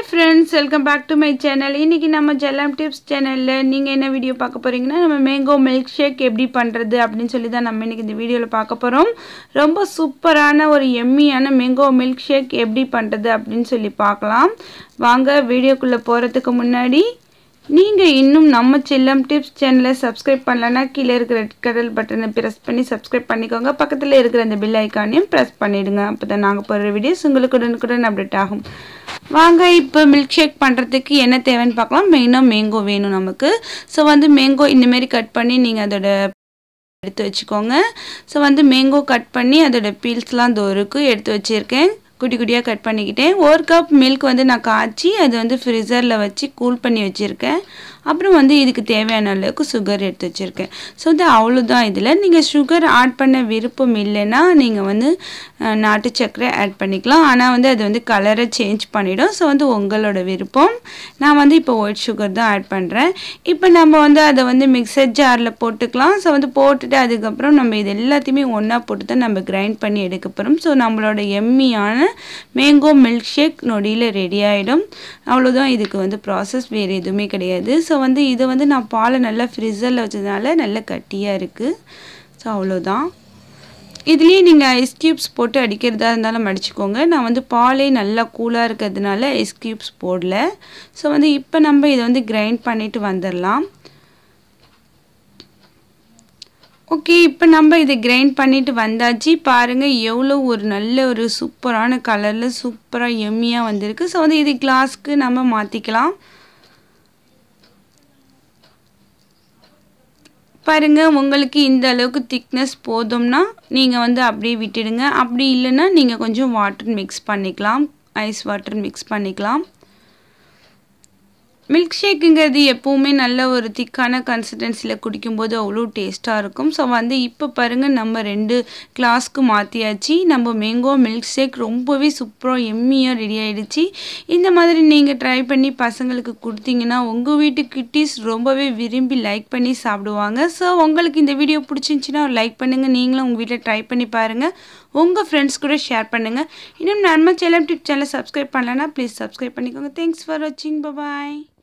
Hi friends, welcome back to my channel. இன்னைக்கு நம்ம ஜெல்லாம் tips சேனல்ல நீங்க என்ன வீடியோ பார்க்க போறீங்கன்னா நம்ம மேங்கோ மில்க் ஷேக் எப்படி பண்றது அப்படினு சொல்லி தான் நம்ம இன்னைக்கு இந்த வீடியோல பார்க்க போறோம். ரொம்ப சூப்பரான ஒரு எம்மியான மேங்கோ மில்க் ஷேக் எப்படி பண்றது அப்படினு சொல்லி பார்க்கலாம். வாங்க வீடியோக்குள்ள போறதுக்கு முன்னாடி நீங்க இன்னும் நம்ம செல்லம் டிப்ஸ் சேனலை சப்ஸ்கிரைப் பண்ணலனா கீழ இருக்கிற ரெட் கலர் பட்டனை பிரஸ் பண்ணி சப்ஸ்கிரைப் பண்ணிக்கோங்க. பக்கத்துல இருக்கிற அந்த பெல் ஐகானையும் பிரஸ் பண்ணிடுங்க. அப்பதான் நாங்க போடுற வீடியோஸ் உங்களுக்கு உடனுக்குடன் அப்டேட் ஆகும். வாங்க இப்போ மில்க் ஷேக் பண்றதுக்கு என்ன தேவைன்னு பார்க்கலாம். மெயினா மேங்கோ வேணும் நமக்கு. சோ மேங்கோ இந்த மாதிரி கட் பண்ணி நீங்க அதோட எடுத்து வச்சுக்கோங்க. சோ மேங்கோ கட் பண்ணி அதோட பீல்ஸ்லாம் தோருக்கு எடுத்து வச்சிருக்கேன். குட்டி குட்டியா கட் பண்ணிக்கிட்டேன். 1 கப் மில்க் நான் காய்ச்சி அது ஃப்ரீசர்ல வச்சு கூல் பண்ணி வச்சிருக்கேன். அப்புறம் இதுக்கு தேவையான அளவுக்கு சுகர் எடுத்து வச்சிருக்கேன். சோ அவ்வளவுதான். இதுல நீங்க சுகர் ஆட் பண்ண விருப்பம் இல்லைன்னா நீங்க நாட்டு சர்க்கரை ஆட் பண்ணிக்கலாம். ஆனா அது கலரை சேஞ்ச் பண்ணிடும். சோ உங்களோட விருப்பம். நான் இப்போ ஒயிட் சுகர் தான் ஆட் பண்றேன். இப்போ நம்ம அதை மிக்ஸர் ஜார்ல போட்டுக்கலாம். சோ போட்டுட்டு அதுக்கு அப்புறம் நம்ம இது எல்லாத்தையுமே ஒண்ணா போட்டு தான் நம்ம கிரைண்ட் பண்ணி எடுக்க போறோம். சோ நம்மளோட எம்மியான மேங்கோ மில்க் ஷேக் நொடியில ரெடி ஆயிடும். அவ்வளவுதான். இதுக்கு process வேற எதுவுமே கிடையாது. சோ இத நான் பாலை நல்லா ஃப்ரீசர்ல வச்சதனால நல்ல கட்டியா இருக்கு. சோ அவ்வளவுதான். இதுலயே நீங்க ஐஸ் கியூப்ஸ் போட்டு அடிக்கிறதா இருந்தாலும் அடிச்சுக்கோங்க. நான் பாலே நல்லா கூலா இருக்கிறதுனால ஐஸ் கியூப்ஸ் போடல. சோ இப்போ நம்ம இத கிரைண்ட் பண்ணிட்டு வந்துறலாம். ஓகே, இப்போ நம்ம இத கிரைண்ட் பண்ணிட்டு வந்தாச்சு. பாருங்க எவ்வளவு ஒரு நல்ல ஒரு சூப்பரான கலர்ல சூப்பரா எம்மியா வந்திருக்கு. சோ இது கிளாஸ்க்கு நம்ம மாத்திக்கலாம். பாருங்க உங்களுக்கு இந்த அளவுக்கு திக்னஸ் போதும்னா நீங்க அப்படியே விட்டுடுங்க. அப்படி இல்லனா நீங்க கொஞ்சம் வாட்டர் மிக்ஸ் பண்ணிக்கலாம். ஐஸ் வாட்டர் மிக்ஸ் பண்ணிக்கலாம். மில்க் ஷேக்குங்கிறது எப்பவுமே நல்ல ஒரு திக்கான கன்சிஸ்டன்சில குடிக்கும்போது அவ்வளோ டேஸ்டா இருக்கும். சோ இப்போ பாருங்க நம்ம 2 கிளாஸ்க்கு மாத்தியாச்சு. நம்ம மேங்கோ மில்க் ஷேக் ரொம்பவே சூப்பரா எம்மியா ரெடி ஆயிடுச்சு. இந்த மாதிரி நீங்க ட்ரை பண்ணி பசங்களுக்கு கொடுத்தீங்கன்னா உங்க வீட்டு கிட்டீஸ் ரொம்பவே விரும்பி லைக் பண்ணி சாப்பிடுவாங்க. சோ உங்களுக்கு இந்த வீடியோ பிடிச்சிருந்துச்சுனா லைக் பண்ணுங்க. நீங்களும் உங்க வீட்ல ட்ரை பண்ணி பாருங்க. உங்க फ्रेंड्स கூட ஷேர் பண்ணுங்க. இன்னும் நம்ம செல்லம் டிப்ஸ் சேனலை சப்ஸ்கிரைப் பண்ணலனா ப்ளீஸ் சப்ஸ்கிரைப் பண்ணிக்கோங்க. Thanks for watching. Bye bye.